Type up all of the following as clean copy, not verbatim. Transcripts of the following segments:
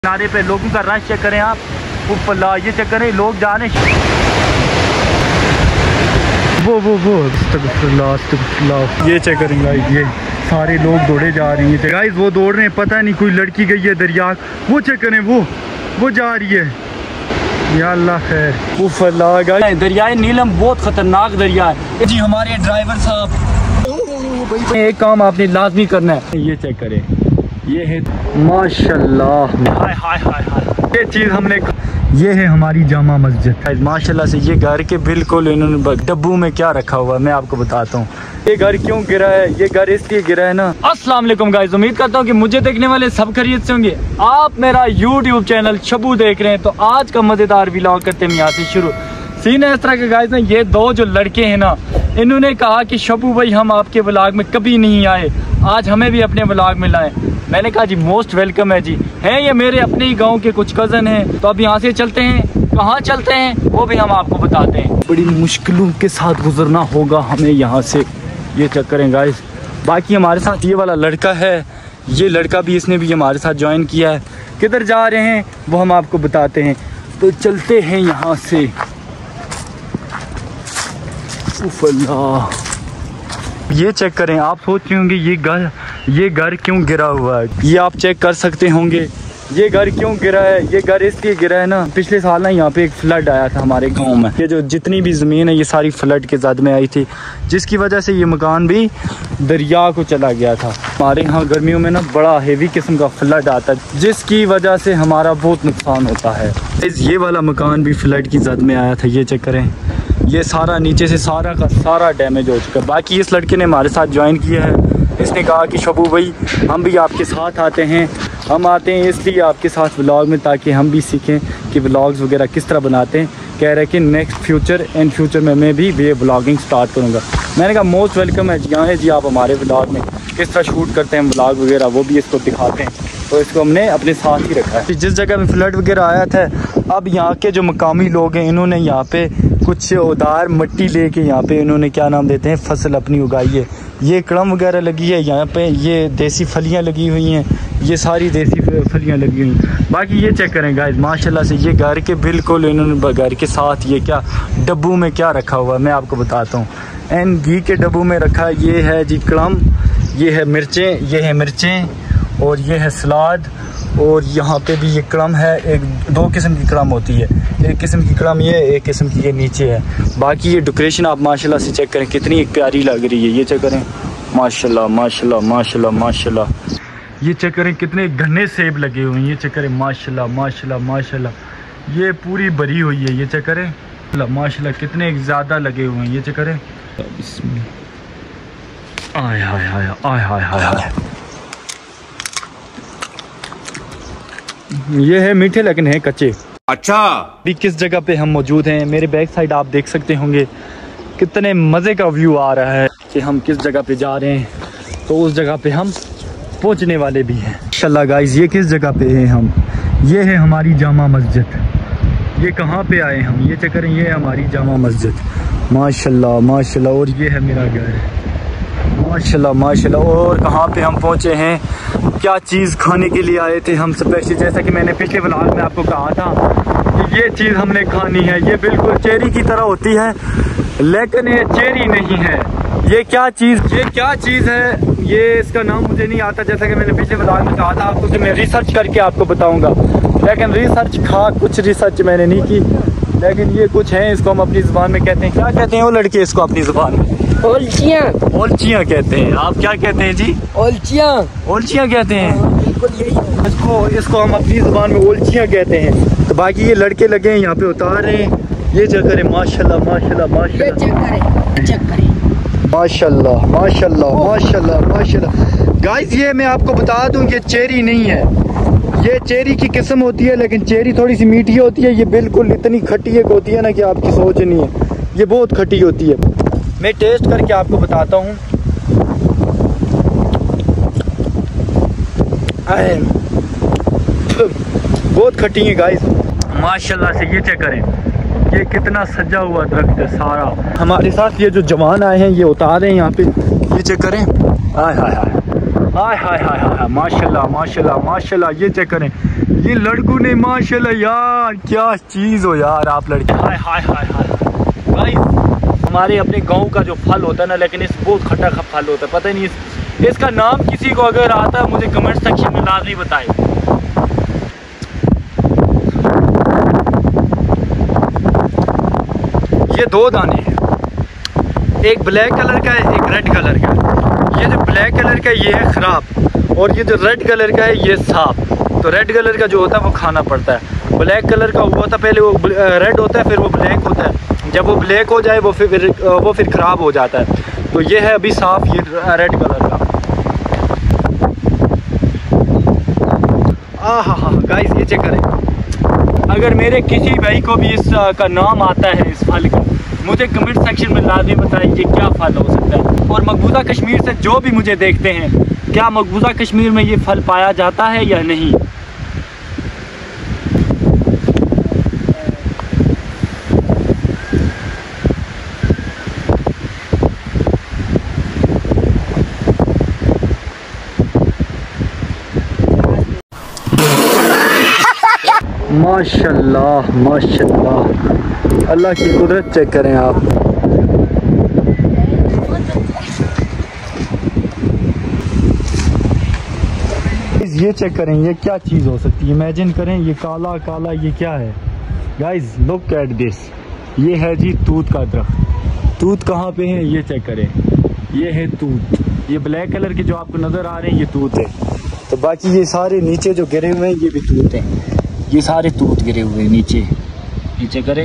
किनारे पे लोगों का रश चेक करें आप, ऊपर ये चेक करें, लोग जा रहे हैं। वो ये चेक करें गाइस, ये सारे लोग दौड़े जा रही हैं गाइस, वो दौड़ रहे हैं, पता नहीं कोई लड़की गई है दरिया। वो चेक करें, वो जा रही है। या अल्लाह खैर। उफ अल्लाह गाइस, दरियाए नीलम बहुत खतरनाक दरिया है जी। हमारे ड्राइवर साहब, एक काम आपने लाजमी करना है, ये चेक करें, ये है माशाल्लाह, हाय हाय हाय हाय, ये चीज़ हमने, ये है हमारी जामा मस्जिद माशाल्लाह से। ये घर के बिल्कुल इन्होंने डब्बू में क्या रखा हुआ है मैं आपको बताता हूँ। ये घर क्यों गिरा है, ये घर इसलिए गिरा है ना। अस्सलाम वालेकुम गाइस, उम्मीद करता हूँ कि मुझे देखने वाले सब खैरियत से होंगे। आप मेरा यूट्यूब चैनल शबू देख रहे हैं, तो आज का मज़ेदार व्लॉग करते हैं यहाँ से शुरू। सीन है इस तरह के गाइस ना, ये दो जो लड़के हैं ना, इन्होंने कहा कि शबू भाई हम आपके व्लॉग में कभी नहीं आए, आज हमें भी अपने व्लॉग में लाएं। मैंने कहा जी मोस्ट वेलकम है जी। हैं ये मेरे अपने ही गांव के कुछ कज़न हैं, तो अब यहाँ से चलते हैं। कहाँ चलते हैं वो भी हम आपको बताते हैं। बड़ी मुश्किलों के साथ गुजरना होगा हमें यहाँ से, ये चेक करें गाइस। बाकी हमारे साथ ये वाला लड़का है, ये लड़का भी, इसने भी हमारे साथ ज्वाइन किया है। किधर जा रहे हैं वो हम आपको बताते हैं, तो चलते हैं यहाँ से। उफ अल्लाह, ये चेक करें। आप सोच रहे होंगे ये घर क्यों गिरा हुआ है, ये आप चेक कर सकते होंगे। ये घर क्यों गिरा है, ये घर इसलिए गिरा है ना, पिछले साल ना यहाँ पे एक फ्लड आया था हमारे गांव में। ये जो जितनी भी ज़मीन है ये सारी फ्लड के जद में आई थी, जिसकी वजह से ये मकान भी दरिया को चला गया था। हमारे यहाँ गर्मियों में ना बड़ा हेवी किस्म का फ्लड आता है, जिसकी वजह से हमारा बहुत नुकसान होता है। ये वाला मकान भी फ्लड की जद में आया था, ये चेक करें। ये सारा नीचे से सारा का सारा डैमेज हो चुका है। बाकी इस लड़के ने हमारे साथ ज्वाइन किया है, इसने कहा कि शबू भाई हम भी आपके साथ आते हैं। हम आते हैं इसलिए आपके साथ व्लॉग में, ताकि हम भी सीखें कि व्लॉग्स वगैरह किस तरह बनाते हैं। कह रहे कि नेक्स्ट फ्यूचर में मैं भी वे व्लॉगिंग स्टार्ट करूँगा। मैंने कहा मोस्ट वेलकम है जी, यहाँ है जी आप हमारे व्लॉग में किस तरह शूट करते हैं व्लॉग वगैरह, वो भी इसको दिखाते हैं। तो इसको हमने अपने साथ ही रखा है। जिस जगह में फ्लड वगैरह आया था, अब यहाँ के जो मकामी लोग हैं इन्होंने यहाँ पे कुछ उदार मिट्टी लेके यहाँ पे इन्होंने क्या नाम देते हैं, फसल अपनी उगाई है। ये कड़म वगैरह लगी है यहाँ पे, ये देसी फलियाँ लगी हुई हैं, ये सारी देसी फलियाँ लगी हुई हैं। बाकी ये चेक करें गाइस, माशाल्लाह से ये घर के बिल्कुल इन्होंने घर के साथ ये क्या डब्बू में क्या रखा हुआ है मैं आपको बताता हूँ। एंड घी के डब्बू में रखा, ये है जी कड़म, ये है मिर्चें और ये है सलाद। और यहाँ पे भी ये कड़म है, एक दो किस्म की कड़म होती है, एक किस्म की कड़म ये, एक किस्म की ये नीचे है। बाकी ये डेकोरेशन आप माशाल्लाह से चेक करें, कितनी एक प्यारी लग रही है। ये चेक करें, माशाल्लाह माशाल्लाह माशाल्लाह माशाल्लाह। ये चेक करें कितने घने सेब लगे हुए हैं, ये चेक करें माशाल्लाह माशाल्लाह माशाल्लाह। ये पूरी भरी हुई है, ये चेक करें माशाल्लाह कितने ज़्यादा लगे हुए हैं। ये चेक करें, आय हाय हाय आय हाय हाय हाय। ये है मीठे लेकिन है कच्चे। अच्छा, भी किस जगह पे हम मौजूद हैं, मेरे बैक साइड आप देख सकते होंगे कितने मज़े का व्यू आ रहा है कि हम किस जगह पे जा रहे हैं। तो उस जगह पे हम पहुंचने वाले भी हैं इंशाल्लाह गाइस। ये किस जगह पे हैं हम, ये है हमारी जामा मस्जिद। ये कहाँ पे आए हम, ये चेक करें, ये है हमारी जामा मस्जिद माशाल्लाह माशाल्लाह। और ये है मेरा घर माशाल्लाह माशाल्लाह। और कहाँ पे हम पहुँचे हैं, क्या चीज़ खाने के लिए आए थे हम स्पेशल। जैसा कि मैंने पिछले व्लॉग में आपको कहा था कि ये चीज़ हमने खानी है। ये बिल्कुल चेरी की तरह होती है, लेकिन ये चेरी नहीं है। ये क्या चीज़ है, ये इसका नाम मुझे नहीं आता। जैसा कि मैंने पिछले व्लॉग में कहा था आपको कि मैं रिसर्च करके आपको बताऊँगा, लेकिन कुछ रिसर्च मैंने नहीं की। लेकिन ये कुछ है, इसको हम अपनी ज़ुबान में कहते हैं, क्या कहते हैं वो लड़के इसको अपनी ज़ुबान में? ओलचियाँ कहते हैं। आप क्या कहते हैं जी? ओलचियाँ कहते हैं। बिल्कुल यही, इसको हम अपनी ज़ुबान में ओलचियाँ कहते हैं। तो बाकी ये लड़के लगे हैं यहाँ पे उतार रहे हैं। ये चेक करें माशाल्लाह माशाल्लाह माशाल्लाह माशाल्लाह माशाल्लाह माशाल्लाह। गाइस ये मैं आपको बता दूं, ये चेरी नहीं है, ये चेरी की किस्म होती है, लेकिन चेरी थोड़ी सी मीठी होती है। ये बिल्कुल इतनी खट्टी एक होती है ना कि आपकी सोच नहीं है, ये बहुत खट्टी होती है। मैं टेस्ट करके आपको बताता हूँ। बहुत खट्टी है गाइस माशाल्लाह से। ये चेक करें, ये कितना सजा हुआ दरख्त है सारा। हमारे साथ ये जो जवान आए हैं ये उतार रहे हैं यहाँ पे, ये चेक करें, हाय हाय हाय हाय हाय हाय हाय, माशाल्लाह माशाल्लाह माशाल्लाह। ये चेक करें, ये लड़कों ने माशाल्लाह यार, क्या चीज़ हो यार आप लड़के। हाय हाय हाय हाय भाई, हमारे अपने गांव का जो फल होता है ना, लेकिन इस बहुत खट्टा फल होता है, पता ही नहीं इसका नाम किसी को अगर आता है मुझे कमेंट सेक्शन में लाजमी बताएं। ये दो दाने हैं, एक ब्लैक कलर का है, एक रेड कलर का है। ये जो ब्लैक कलर का है ये है ख़राब, और ये जो रेड कलर का है ये साफ। तो रेड कलर का जो होता है वो खाना पड़ता है, ब्लैक कलर का हुआ था पहले वो रेड होता है, फिर वो ब्लैक होता है। जब वो ब्लैक हो जाए वो फिर ख़राब हो जाता है। तो ये है अभी साफ, ये रेड कलर का। हाँ गाइस, ये चेक करें, अगर मेरे किसी भाई को भी इसका नाम आता है इस फल का, मुझे कमेंट सेक्शन में लाजमी बताएं ये क्या फल हो सकता है। और मकबूजा कश्मीर से जो भी मुझे देखते हैं, क्या मकबूजा कश्मीर में ये फल पाया जाता है या नहीं। माशाल्लाह माशाल्लाह, अल्लाह की कुदरत चेक करें आप। ये चेक करें, ये क्या चीज़ हो सकती है, इमेजिन करें, ये काला काला ये क्या है। गाइज लुक एट दिस, ये है जी तूत का दरख्त। तूत कहाँ पे है ये चेक करें, ये है तूत। ये ब्लैक कलर के जो आपको नज़र आ रहे हैं ये तूत है। तो बाकी ये सारे नीचे जो गिरे हुए हैं ये भी तूत हैं, ये सारे तूत गिरे हुए हैं नीचे करें।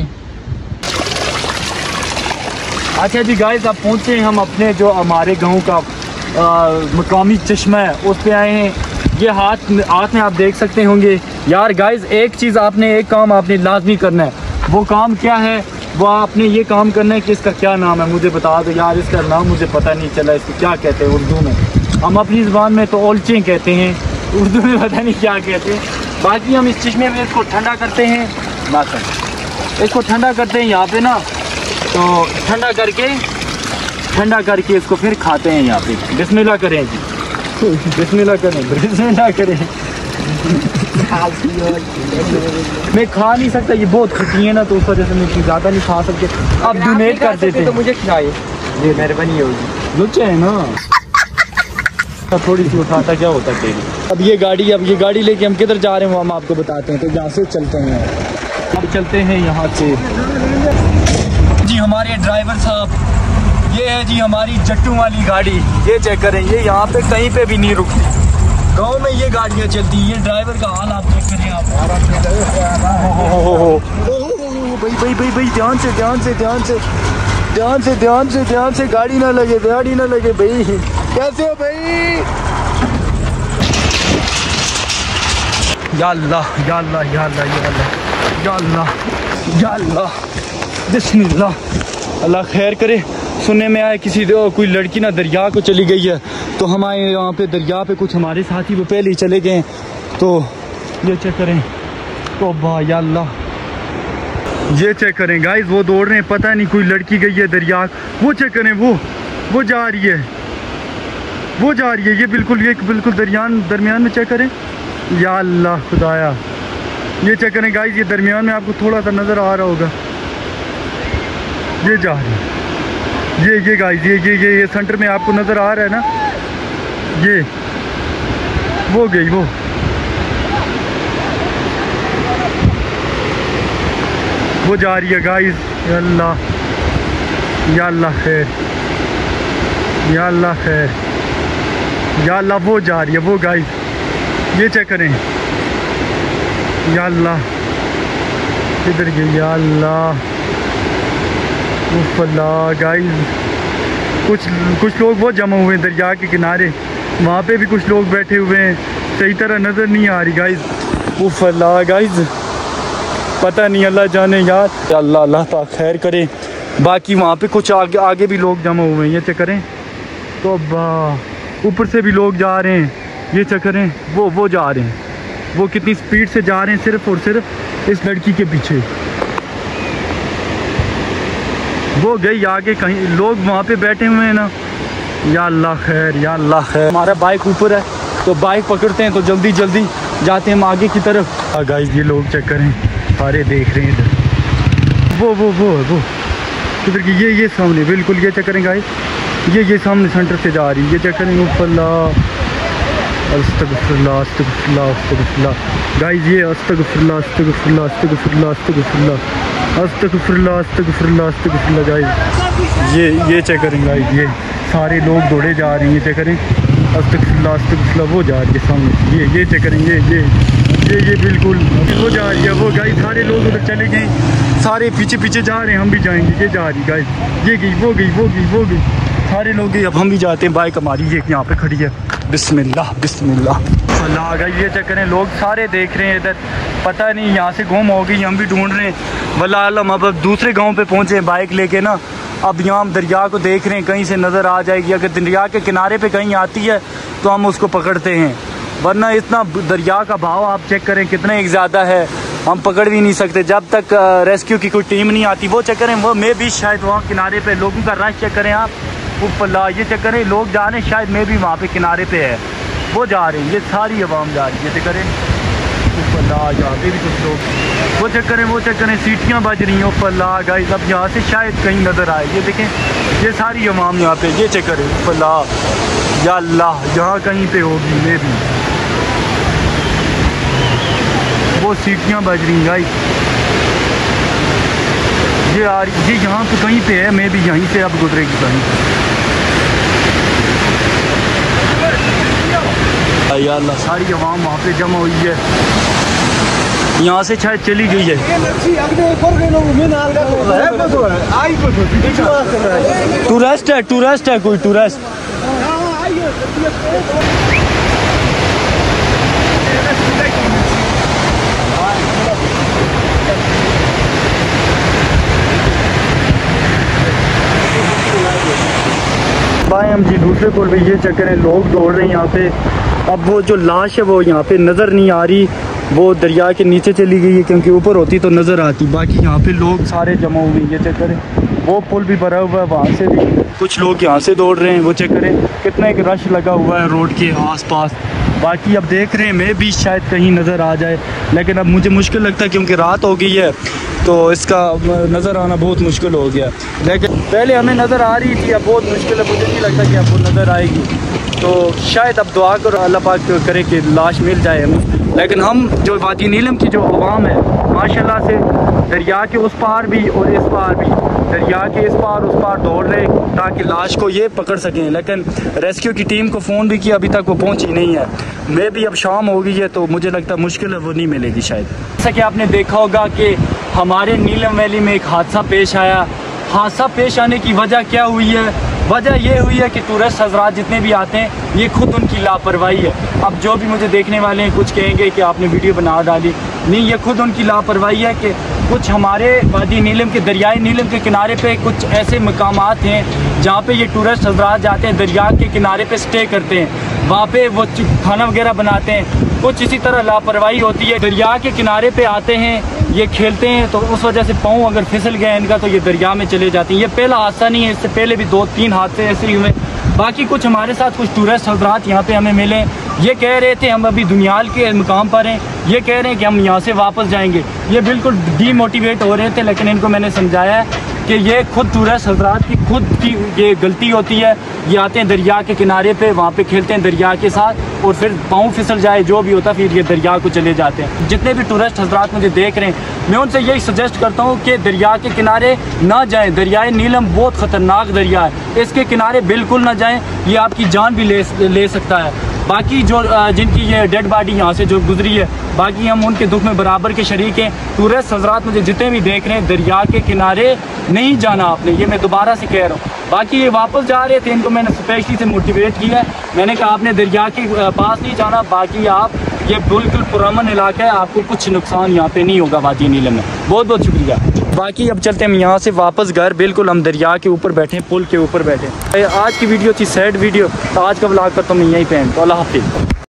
अच्छा जी गाइस, अब पहुँचे हम अपने जो हमारे गांव का मकामी चश्मा है उस पे आए हैं। ये हाथ में आप देख सकते होंगे यार। गाइस एक काम आपने लाजमी करना है। वो काम क्या है, वो आपने ये काम करना है कि इसका क्या नाम है मुझे बता दो यार। इसका नाम मुझे पता नहीं चला, इसको क्या कहते हैं उर्दू में। हम अपनी ज़बान में तो ओलचे कहते हैं, उर्दू में पता नहीं क्या कहते हैं। बाकी हम इस चश्मे में इसको ठंडा करते हैं, इसको ठंडा करते हैं यहाँ पे ना। तो ठंडा करके इसको फिर खाते हैं यहाँ पे। बिस्मिल्लाह करें जी, बिस्मिल्लाह करें। मैं खा नहीं सकता, ये बहुत खट्टी है ना, तो उस वजह से मैं ज़्यादा नहीं खा सकते। आप डोनेट कर देते तो मुझे खिलाइए, ये मेहरबानी होगी। लुच्चे है ना, थोड़ी सी उठाता क्या होता है। अब ये गाड़ी लेके हम किधर जा रहे हैं वो हम आपको बताते हैं। तो यहाँ से चलते हैं, अब चलते हैं यहाँ से जी। हमारे ड्राइवर साहब, ये है जी हमारी जट्टू वाली गाड़ी। ये चेक करें, ये यहाँ पे कहीं पे भी नहीं रुकती। गांव में ये गाड़ियाँ चलती हैं। ये ड्राइवर का हाल आप चेक करें आप। भाई ध्यान से गाड़ी ना लगे भाई। कैसे हो भाई? या अल्लाह या अल्लाह या अल्लाह या अल्लाह या अल्लाह या अल्लाह, बिस्मिल्लाह। अल्लाह खैर करे। सुनने में आया कोई लड़की ना दरिया को चली गई है, तो हमारे यहाँ पे दरिया पे कुछ हमारे साथी वो पहले ही चले गए। तो ये चेक करें, तो वाह या अल्लाह, ये चेक करें गाइस, वो दौड़ रहे हैं, पता नहीं कोई लड़की गई है दरिया। वो चेक करें, वो जा रही है, ये बिल्कुल दरमियान में चेक करें। या अल्लाह खुदाया, ये चेक करें गाइस, ये दरमियान में आपको थोड़ा सा नज़र आ रहा होगा। ये जा रही है, ये गाइस, ये सेंटर में आपको नज़र आ रहा है ना, ये वो गई, वो जा रही है गाइस। या अल्लाह खैर, या अल्लाह वो जा रही है, वो गाइस, ये चेक करें। या अल्लाह किधर गई? या अल्लाह गाइस, कुछ लोग बहुत जमा हुए हैं दरिया के किनारे, वहाँ पे भी कुछ लोग बैठे हुए हैं, सही तरह नज़र नहीं आ रही गाइस। उफ़ल्लाह गाइस, पता नहीं, अल्लाह जाने यार। अल्लाह ताला खैर करे। बाकी वहाँ पे कुछ आगे भी लोग जमा हुए हैं, ये चेक करें। तो ऊपर से भी लोग जा रहे हैं, ये चेक करें। वो जा रहे हैं, वो कितनी स्पीड से जा रहे हैं, सिर्फ और सिर्फ इस लड़की के पीछे। वो गई आगे, कहीं लोग वहाँ पे बैठे हुए हैं ना, या अल्लाह खैर, या अल्लाह खैर। हमारा बाइक ऊपर है तो बाइक पकड़ते हैं तो जल्दी जल्दी जाते हैं हम आगे की तरफ। गाइस ये लोग चेक करें, सारे देख रहे हैं इधर। वो इधर की ये सामने बिल्कुल ये चेक करें गाइस, ये सामने सेंटर से जा रही है। ये चेक करें ऊपर अस्तगफिरुल्लाह अस्तगफिरुल्लाह अस्तगफिरुल्लाह गाइस, ये अस्तगफिरुल्लाह अस्तगफिरुल्लाह अस्तगफिरुल्लाह अस्तगफिरुल्लाह अस्तगफिरुल्लाह अस्तगफिरुल्लाह अस्तगफिरुल्लाह गाइस। ये चेक करें गाइस, ये सारे लोग दौड़े जा रही हैं। चेक करें अस्तगफिरुल्लाह अस्तगफिरुल्लाह, वो जा रही है सामने। ये चेक करें, ये बिल्कुल वो जा रही है। वो गाइस सारे लोग उधर चले गए, सारे पीछे पीछे जा रहे हैं, हम भी जाएंगे। ये जा रही गाइस, ये गई, वो गई, सारे लोग गए, अब हम भी जाते हैं। बाइक हमारी ये यहाँ पे खड़ी है। बिस्मिल्लाह बिस्मिल्लाह अल्लाह। गाइस ये चेक करें, लोग सारे देख रहे हैं इधर, पता नहीं यहाँ से गुम हो गई, हम भी ढूंढ रहे हैं। वल्लाह आलम, अब दूसरे गांव पे पहुँचे बाइक लेके ना। अब यहाँ हम दरिया को देख रहे हैं, कहीं से नज़र आ जाएगी। अगर दरिया के किनारे पे कहीं आती है तो हम उसको पकड़ते हैं, वरना इतना दरिया का भाव आप चेक करें कितना एक ज़्यादा है, हम पकड़ भी नहीं सकते जब तक रेस्क्यू की कोई टीम नहीं आती। वो चेक करें, वो मैं भी शायद वहाँ किनारे पे लोगों का रश चेक करें आप ऊपर। ये चेक करें, लोग जा रहे हैं, शायद मैं भी वहाँ पे किनारे पे है, वो जा रहे हैं। ये सारी आवाम जा रही है, चेक करें ऊपर यहाँ पे भी कुछ लोग। वो चेक करें, सीटियाँ बज रही हैं ऊपर गाइस। अब यहाँ से शायद कहीं नज़र आए, ये देखें, ये सारी आवाम यहाँ पे। ये चेक करें ऊपर या अल्लाह, यहाँ कहीं पे होगी मैं भी। वो सीटियाँ बज रही हैं गाइस, ये आ रही, ये यहाँ पे कहीं पे है, मैं भी यहीं से अब गुजरेगी कहीं। या अल्लाह, सारी आवाम वहाँ पे जमा हुई है, यहाँ से शायद चली गई है। टूरिस्ट है कोई टूरिस्ट। बाएं हम जी दूसरे पुल पे, ये चक्कर है, लोग दौड़ रहे हैं यहाँ पे। अब वो जो लाश है वो यहाँ पे नज़र नहीं आ रही, वो दरिया के नीचे चली गई है, क्योंकि ऊपर होती तो नज़र आती। बाकी यहाँ पे लोग सारे जमा हुए हैं। ये चेक करें, वो पुल भी भरा हुआ है, वहाँ से भी कुछ लोग यहाँ से दौड़ रहे हैं। वो चेक करें कितना एक रश लगा हुआ है रोड के आसपास। बाकी अब देख रहे हैं, मैं भी शायद कहीं नज़र आ जाए, लेकिन अब मुझे मुश्किल लगता है क्योंकि रात हो गई है तो इसका नज़र आना बहुत मुश्किल हो गया। लेकिन पहले हमें नज़र आ रही थी, अब बहुत मुश्किल है, मुझे नहीं लगता कि अब वो नज़र आएगी। तो शायद अब दुआ करो अल्लाह पाक करे कि लाश मिल जाए हमें। लेकिन हम जो वादी नीलम की जो अवाम है माशाल्लाह से, दरिया के उस पार भी और इस पार भी, दरिया के इस पार उस पार दौड़ रहे ताकि लाश को ये पकड़ सकें। लेकिन रेस्क्यू की टीम को फ़ोन भी किया, अभी तक वो पहुंची नहीं है। मैं भी अब शाम हो गई है तो मुझे लगता है मुश्किल है, वो नहीं मिलेगी शायद। जैसा कि आपने देखा होगा कि हमारे नीलम वैली में एक हादसा पेश आया। हादसा पेश आने की वजह क्या हुई है? वजह ये हुई है कि टूरिस्ट हजरात जितने भी आते हैं, ये खुद उनकी लापरवाही है। अब जो भी मुझे देखने वाले हैं कुछ कहेंगे कि आपने वीडियो बना डाली, नहीं, ये खुद उनकी लापरवाही है कि कुछ हमारे वादी नीलम के, दरियाई नीलम के किनारे पे कुछ ऐसे मकामात हैं जहाँ पे ये टूरिस्ट हजरात जाते हैं, दरिया के किनारे पे स्टे करते हैं, वहाँ पे वो खाना वगैरह बनाते हैं। कुछ इसी तरह लापरवाही होती है, दरिया के किनारे पे आते हैं, ये खेलते हैं, तो उस वजह से पाँव अगर फिसल गया इनका तो ये दरिया में चले जाते हैं। ये पहला हादसा नहीं है, इससे पहले भी 2-3 हादसे ऐसे ही हुए। बाकी कुछ हमारे साथ कुछ टूरिस्ट हजरात यहाँ पे हमें मिले, ये कह रहे थे हम अभी दुनियाल के मुकाम पर हैं, ये कह रहे हैं कि हम यहाँ से वापस जाएंगे। ये बिल्कुल डीमोटिवेट हो रहे थे, लेकिन इनको मैंने समझाया है कि ये खुद टूरिस्ट हजरात की खुद की ये गलती होती है। ये आते हैं दरिया के किनारे पे, वहाँ पे खेलते हैं दरिया के साथ, और फिर पाँव फिसल जाए जो भी होता, फिर ये दरिया को चले जाते हैं। जितने भी टूरिस्ट हजरात मुझे देख रहे हैं, मैं उनसे यही सजेस्ट करता हूँ कि दरिया के किनारे ना जाएं। दरियाए नीलम बहुत ख़तरनाक दरिया है, इसके किनारे बिल्कुल ना जाएं, ये आपकी जान भी ले सकता है। बाकी जो जिनकी ये डेड बॉडी यहाँ से जो गुजरी है, बाकी हम उनके दुख में बराबर के शरीक हैं। टूरिस्ट हजरात मुझे जितने भी देख रहे हैं, दरिया के किनारे नहीं जाना आपने, ये मैं दोबारा से कह रहा हूँ। बाकी ये वापस जा रहे थे, इनको मैंने स्पेशली से मोटिवेट किया है, मैंने कहा आपने दरिया के पास नहीं जाना, बाकी आप ये बिल्कुल पुरअमन इलाका है, आपको कुछ नुकसान यहाँ पे नहीं होगा वादी नीलम में। बहुत बहुत शुक्रिया। बाकी अब चलते हैं हम यहाँ से वापस घर, बिल्कुल हम दरिया के ऊपर बैठे, पुल के ऊपर बैठे। आज की वीडियो थी सैड वीडियो, तो आज का व्लॉग करता हूँ मैं यहीं पे, तो अल्लाह हाफिज़।